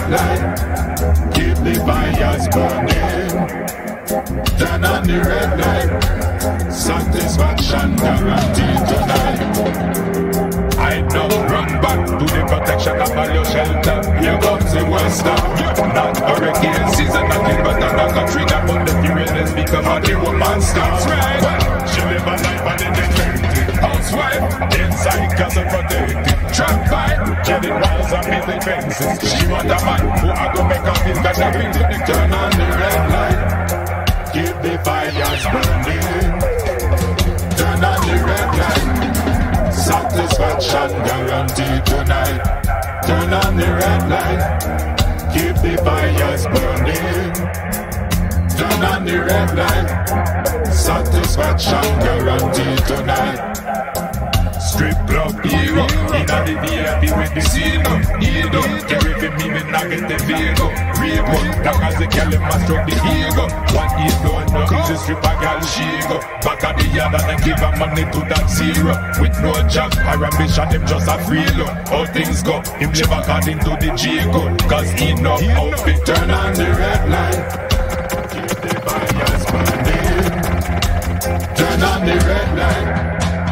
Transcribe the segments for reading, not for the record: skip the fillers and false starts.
red light. Keep the fires burning. Turn on the red light. Satisfaction guaranteed tonight. I know, run back to the protection of all your shelter. Here comes the Western. Not hurricane season, nothing but another Katrina. But the furious become a new monster. Right. She live a life and independent housewife. Inside castle protected. Trap fight, killing walls and building fences. She want a man who are gonna make up his best. Turn on the red light. Keep the fires burning. Turn on the red light. Satisfaction guaranteed tonight. Turn on the red light. Keep the fires burning. Turn on the red light. Satisfaction guaranteed tonight. Strip club hero. Inna the VIP with the Zeno. Ego. Carry for me when I get the Vigo. Rebo. Long as the girl in my stroke the ego. What he don't know is the strip a girl she go. Back at the yard and give her money to that zero. With no job or ambition, him just a free loan. How things go, him live according to the G-code. Cause he know how to turn on the red light. Keep the fires burning. Turn on the red light.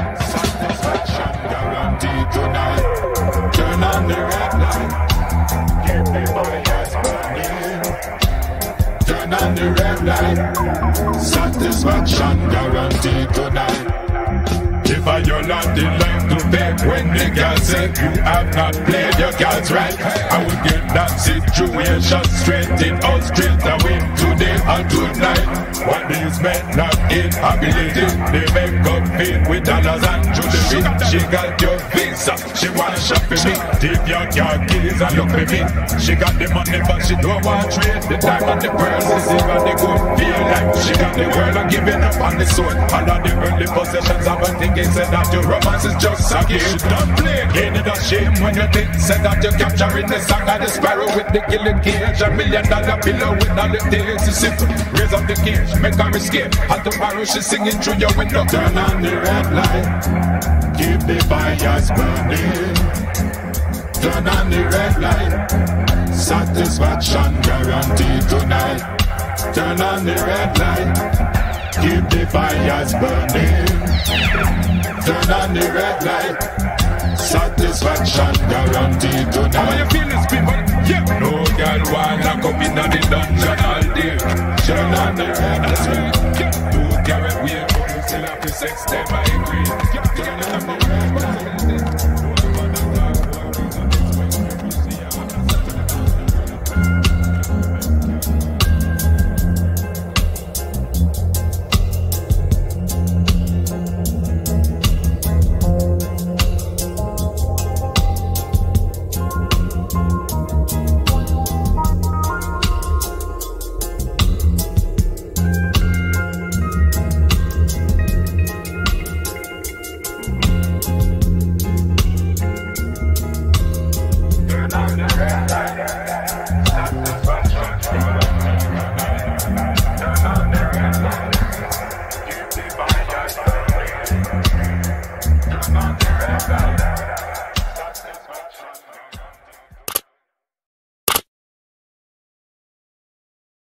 Guaranteed tonight. Turn on the red light. Keep the fires burning. Turn on the red light. Satisfaction guaranteed tonight. If I your land in line to beg when the girl said you have not played your cards right, I will get that situation straightened out straight away today and tonight. What these men not inability, they make up pain with dollars and jewelry. She got your visa, she wanna shop for me. Take your car keys and look for me. She got the money but she don't want trade. The time and the pearls is even the good feel like she got the world and giving up on the soul. All of the worldly possessions of her thinking said that your romance is just a game. She don't play, ain't it a shame when you think said that you're capturing the song of the sparrow with the killing cage. $1 million pillow with all the takes. It's simple, raise up the cage, make her escape. And tomorrow she's singing through your window. Turn on the red light, keep the fires burning. Turn on the red light, satisfaction guaranteed tonight. Turn on the red light, keep the fires burning. Turn on the red light, satisfaction guaranteed tonight. How you feel this, people? Yeah. No girl wanna come in on the dungeon all day. Turn on the red light. Don't carry away, but you still have to sex them, I agree.